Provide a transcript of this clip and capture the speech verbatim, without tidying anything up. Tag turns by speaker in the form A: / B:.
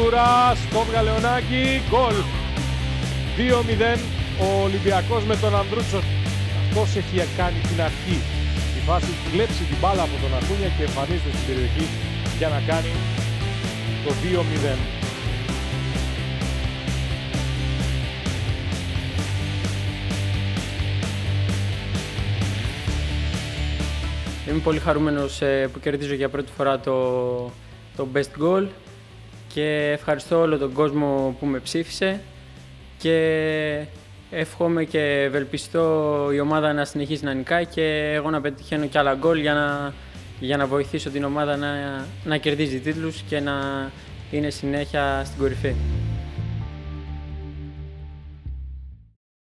A: Μασούρα στο Γαλεωνάκι, γκολ. δύο μηδέν ο Ολυμπιακός με τον Ανδρούτσο. Αυτός έχει κάνει την αρχή. Η φάση έχει κλέψει την μπάλα από τον Ακούνια και εμφανίζεται στην περιοχή για να κάνει το δύο μηδέν.
B: Είμαι πολύ χαρούμενος που κερδίζω για πρώτη φορά το, το Best Goal και ευχαριστώ όλο τον κόσμο που με ψήφισε και εύχομαι και ευελπιστώ η ομάδα να συνεχίσει να νικάει και εγώ να πετυχαίνω κι άλλα γκολ για να, για να βοηθήσω την ομάδα να, να κερδίζει τίτλους και να είναι συνέχεια στην κορυφή.